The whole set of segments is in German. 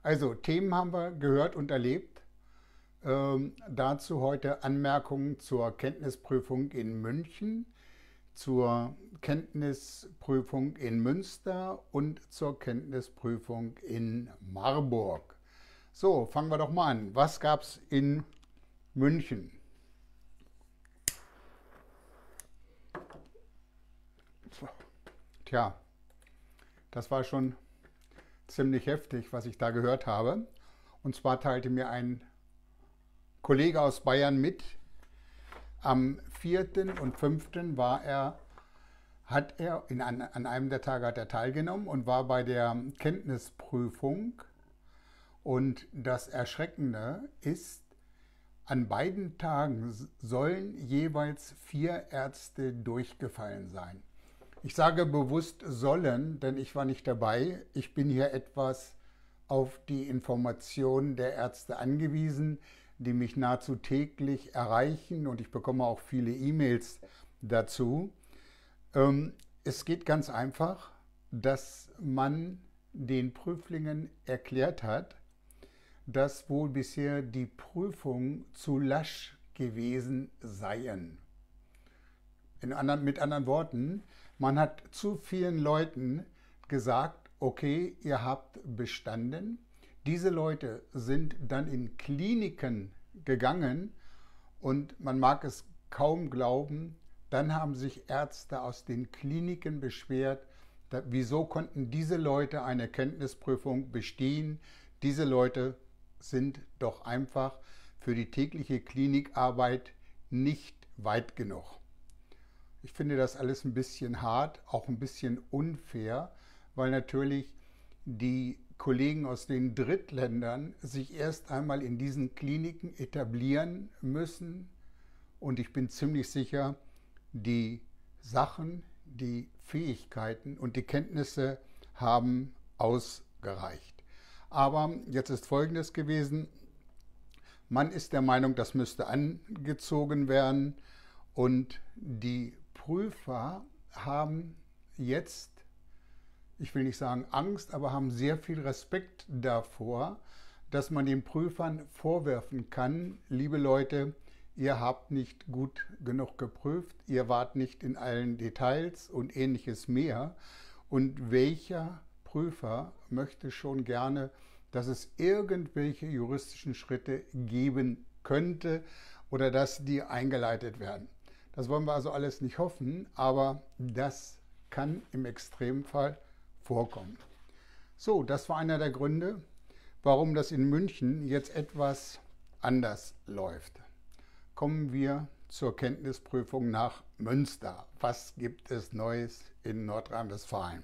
Also Themen haben wir gehört und erlebt. Dazu heute Anmerkungen zur Kenntnisprüfung in München, zur Kenntnisprüfung in Münster und zur Kenntnisprüfung in Marburg. So, fangen wir doch mal an. Was gab es in München? Tja, das war schon ziemlich heftig, was ich da gehört habe. Und zwar teilte mir ein Kollege aus Bayern mit, am 4. und 5. An einem der Tage hat er teilgenommen und war bei der Kenntnisprüfung. Und das Erschreckende ist, an beiden Tagen sollen jeweils 4 Ärzte durchgefallen sein. Ich sage bewusst sollen, denn ich war nicht dabei. Ich bin hier etwas auf die Informationen der Ärzte angewiesen, die mich nahezu täglich erreichen, und ich bekomme auch viele E-Mails dazu. Es geht ganz einfach, dass man den Prüflingen erklärt hat, dass wohl bisher die Prüfungen zu lasch gewesen seien. Mit anderen Worten, man hat zu vielen Leuten gesagt, okay, ihr habt bestanden. Diese Leute sind dann in Kliniken gegangen und man mag es kaum glauben, dann haben sich Ärzte aus den Kliniken beschwert, wieso konnten diese Leute eine Kenntnisprüfung bestehen. Diese Leute sind doch einfach für die tägliche Klinikarbeit nicht weit genug. Ich finde das alles ein bisschen hart, auch ein bisschen unfair, weil natürlich die Kollegen aus den Drittländern sich erst einmal in diesen Kliniken etablieren müssen. Und ich bin ziemlich sicher, die Sachen, die Fähigkeiten und die Kenntnisse haben ausgereicht. Aber jetzt ist Folgendes gewesen. Man ist der Meinung, das müsste angezogen werden, und die Prüfer haben jetzt, ich will nicht sagen Angst, aber haben sehr viel Respekt davor, dass man den Prüfern vorwerfen kann, liebe Leute, ihr habt nicht gut genug geprüft, ihr wart nicht in allen Details und ähnliches mehr. Und welcher Prüfer möchte schon gerne, dass es irgendwelche juristischen Schritte geben könnte oder dass die eingeleitet werden? Das wollen wir also alles nicht hoffen, aber das kann im Extremfall vorkommen. So, das war einer der Gründe, warum das in München jetzt etwas anders läuft. Kommen wir zur Kenntnisprüfung nach Münster. Was gibt es Neues in Nordrhein-Westfalen?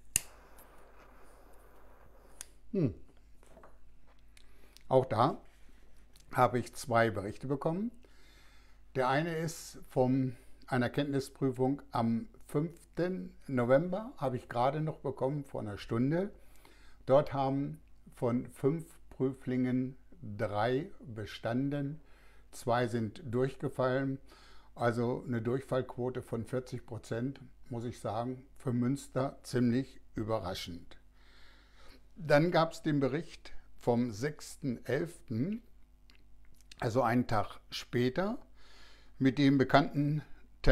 Auch da habe ich 2 Berichte bekommen. Der eine ist von einer Kenntnisprüfung am 5. November, habe ich gerade noch bekommen, vor einer Stunde. Dort haben von 5 Prüflingen 3 bestanden, 2 sind durchgefallen. Also eine Durchfallquote von 40%, muss ich sagen, für Münster ziemlich überraschend. Dann gab es den Bericht vom 6.11., also einen Tag später, mit dem bekannten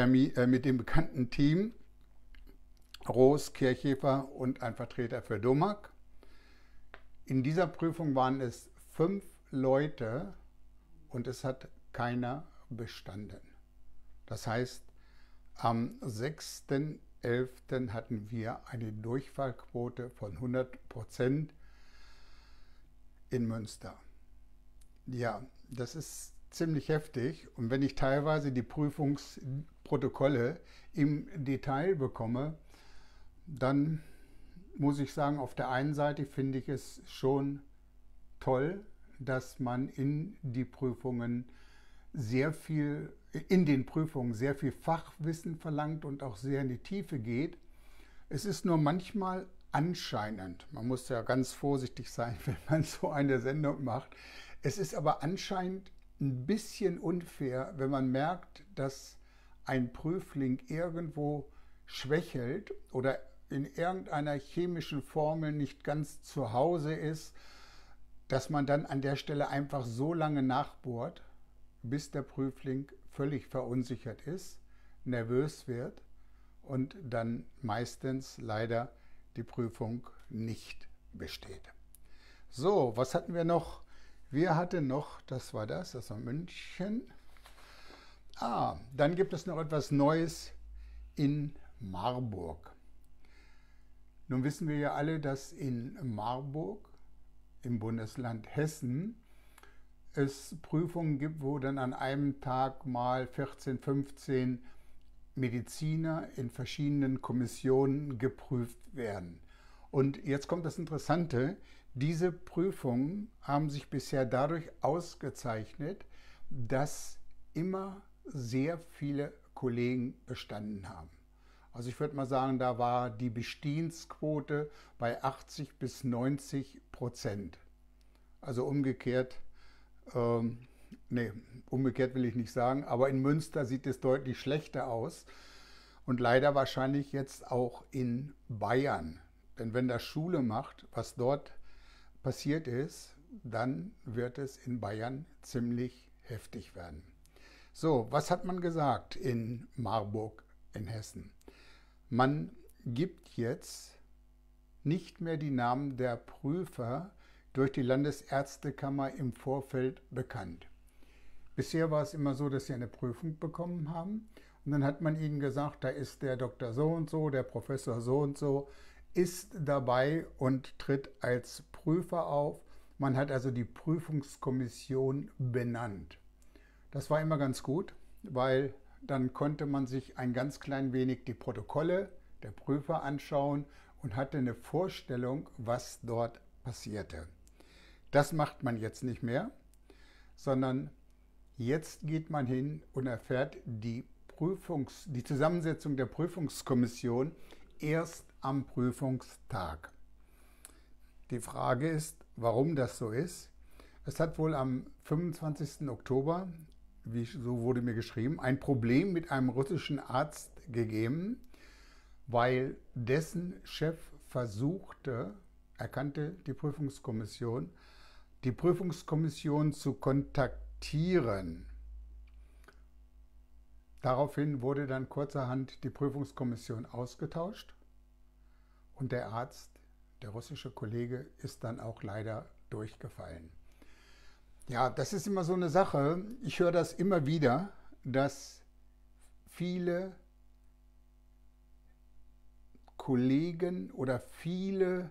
Team Roos, Kirchhefer und ein Vertreter für Domag. In dieser Prüfung waren es 5 Leute und es hat keiner bestanden. Das heißt, am 6.11. hatten wir eine Durchfallquote von 100% in Münster. Ja, das ist ziemlich heftig, und wenn ich teilweise die Prüfungsprotokolle im Detail bekomme, dann muss ich sagen, auf der einen Seite finde ich es schon toll, dass man in den Prüfungen sehr viel Fachwissen verlangt und auch sehr in die Tiefe geht. Es ist nur manchmal anscheinend, man muss ja ganz vorsichtig sein, wenn man so eine Sendung macht, es ist aber anscheinend ein bisschen unfair, wenn man merkt, dass ein Prüfling irgendwo schwächelt oder in irgendeiner chemischen Formel nicht ganz zu Hause ist, dass man dann an der Stelle einfach so lange nachbohrt, bis der Prüfling völlig verunsichert ist, nervös wird und dann meistens leider die Prüfung nicht besteht. So, was hatten wir noch? Wir hatten noch, das war München. Dann gibt es noch etwas Neues in Marburg. Nun wissen wir ja alle, dass in Marburg im Bundesland Hessen es Prüfungen gibt, wo dann an einem Tag mal 14, 15 Mediziner in verschiedenen Kommissionen geprüft werden. Und jetzt kommt das Interessante, diese Prüfungen haben sich bisher dadurch ausgezeichnet, dass immer sehr viele Kollegen bestanden haben. Also ich würde mal sagen, da war die Bestehensquote bei 80-90%. Also umgekehrt, umgekehrt will ich nicht sagen, aber in Münster sieht es deutlich schlechter aus und leider wahrscheinlich jetzt auch in Bayern. Denn wenn das Schule macht, was dort passiert ist, dann wird es in Bayern ziemlich heftig werden. So, was hat man gesagt in Marburg in Hessen? Man gibt jetzt nicht mehr die Namen der Prüfer durch die Landesärztekammer im Vorfeld bekannt. Bisher war es immer so, dass sie eine Prüfung bekommen haben und dann hat man ihnen gesagt, da ist der Doktor so und so, der Professor so und so, ist dabei und tritt als Prüfer auf. Man hat also die Prüfungskommission benannt. Das war immer ganz gut, weil dann konnte man sich ein ganz klein wenig die Protokolle der Prüfer anschauen und hatte eine Vorstellung, was dort passierte. Das macht man jetzt nicht mehr, sondern jetzt geht man hin und erfährt die Zusammensetzung der Prüfungskommission erst am Prüfungstag. Die Frage ist, warum das so ist. Es hat wohl am 25. Oktober, so wurde mir geschrieben, ein Problem mit einem russischen Arzt gegeben, weil dessen Chef erkannte die Prüfungskommission zu kontaktieren. Daraufhin wurde dann kurzerhand die Prüfungskommission ausgetauscht und der Arzt, der russische Kollege, ist dann auch leider durchgefallen. Ja, das ist immer so eine Sache. Ich höre das immer wieder, dass viele Kollegen oder viele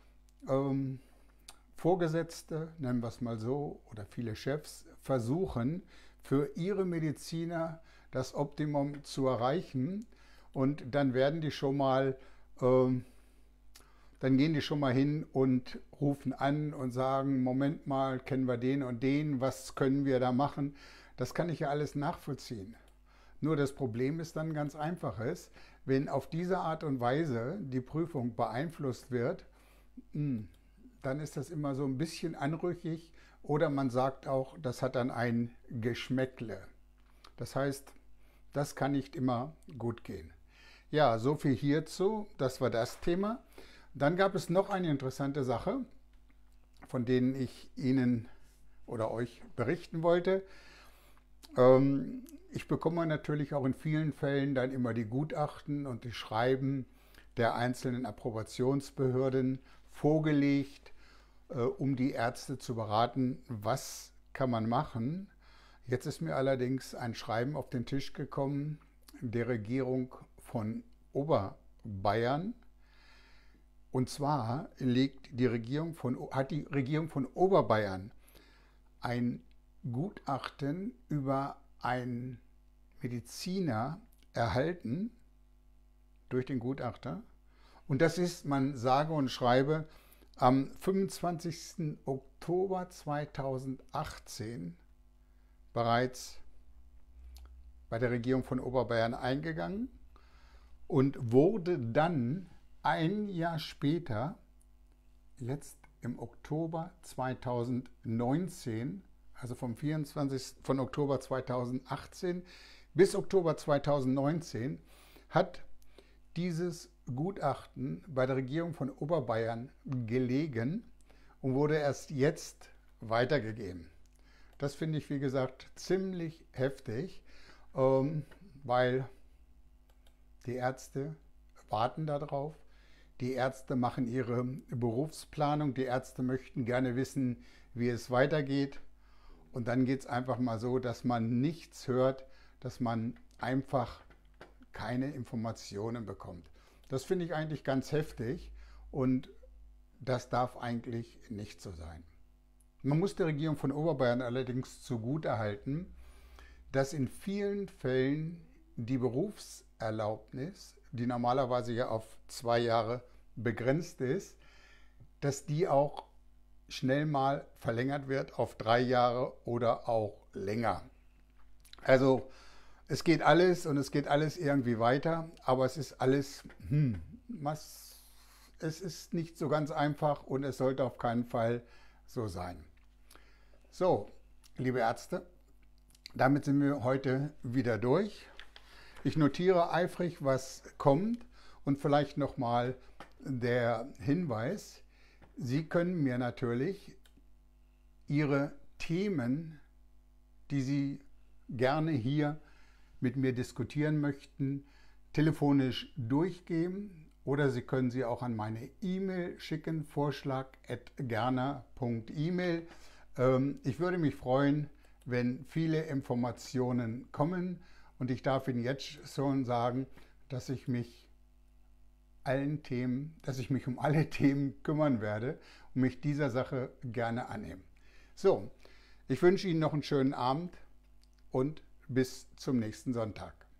Vorgesetzte, nennen wir es mal so, oder viele Chefs versuchen, für ihre Mediziner das Optimum zu erreichen und dann werden die schon mal dann gehen die schon mal hin und rufen an und sagen, Moment mal, kennen wir den und den, was können wir da machen? Das kann ich ja alles nachvollziehen. Nur das Problem ist dann ganz einfaches, wenn auf diese Art und Weise die Prüfung beeinflusst wird, dann ist das immer so ein bisschen anrüchig oder man sagt auch, das hat dann ein Geschmäckle. Das heißt, das kann nicht immer gut gehen. Ja, so viel hierzu, das war das Thema. Dann gab es noch eine interessante Sache, von denen ich Ihnen oder euch berichten wollte. Ich bekomme natürlich auch in vielen Fällen dann immer die Gutachten und die Schreiben der einzelnen Approbationsbehörden vorgelegt, um die Ärzte zu beraten, was kann man machen. Jetzt ist mir allerdings ein Schreiben auf den Tisch gekommen der Regierung von Oberbayern. Und zwar hat die Regierung von Oberbayern ein Gutachten über einen Mediziner erhalten durch den Gutachter. Und das ist, man sage und schreibe, am 25. Oktober 2018 bereits bei der Regierung von Oberbayern eingegangen und wurde dann ein Jahr später, jetzt im Oktober 2019, also von Oktober 2018 bis Oktober 2019, hat dieses Gutachten bei der Regierung von Oberbayern gelegen und wurde erst jetzt weitergegeben. Das finde ich, wie gesagt, ziemlich heftig, weil die Ärzte warten darauf. Die Ärzte machen ihre Berufsplanung. Die Ärzte möchten gerne wissen, wie es weitergeht. Und dann geht es einfach mal so, dass man nichts hört, dass man einfach keine Informationen bekommt. Das finde ich eigentlich ganz heftig und das darf eigentlich nicht so sein. Man muss der Regierung von Oberbayern allerdings zugutehalten, dass in vielen Fällen die Berufserlaubnis, die normalerweise ja auf 2 Jahre begrenzt ist, dass die auch schnell mal verlängert wird auf 3 Jahre oder auch länger. Also es geht alles und es geht alles irgendwie weiter, aber es ist alles, es ist nicht so ganz einfach und es sollte auf keinen Fall so sein. So, liebe Ärzte, damit sind wir heute wieder durch. Ich notiere eifrig, was kommt und vielleicht nochmal der Hinweis, Sie können mir natürlich Ihre Themen, die Sie gerne hier mit mir diskutieren möchten, telefonisch durchgeben oder Sie können sie auch an meine E-Mail schicken, vorschlag@gerner.email. Ich würde mich freuen, wenn viele Informationen kommen und ich darf Ihnen jetzt schon sagen, dass ich mich um alle Themen kümmern werde und mich dieser Sache gerne annehmen. So, ich wünsche Ihnen noch einen schönen Abend und bis zum nächsten Sonntag.